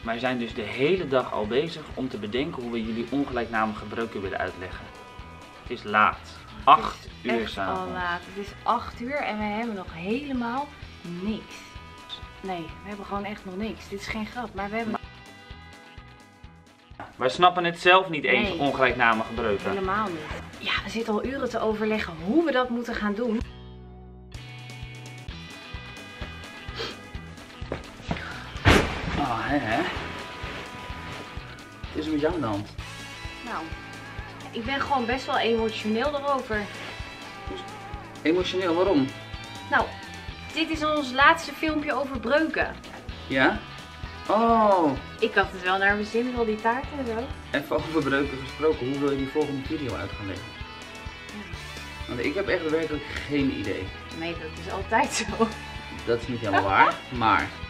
Wij zijn dus de hele dag al bezig om te bedenken hoe we jullie ongelijknamige breuken willen uitleggen. Het is laat. 8 uur s'avonds. Al laat. Het is 8 uur en we hebben nog helemaal niks. Nee, we hebben gewoon echt nog niks. Dit is geen grap, maar we hebben... Wij snappen het zelf niet eens, Nee. ongelijknamige breuken. Helemaal niet. Ja, we zitten al uren te overleggen hoe we dat moeten gaan doen. Ah, hè? Wat is er met jou aan de hand? Nou, ik ben gewoon best wel emotioneel erover. Emotioneel, waarom? Nou, dit is ons laatste filmpje over breuken. Ja? Oh, Ik had het wel naar mijn zin, wel die taart en zo. even over breuken gesproken. Hoe wil je die volgende video uit gaan leggen? Want ik heb echt werkelijk geen idee. Nee, dat is altijd zo. Dat is niet helemaal waar, maar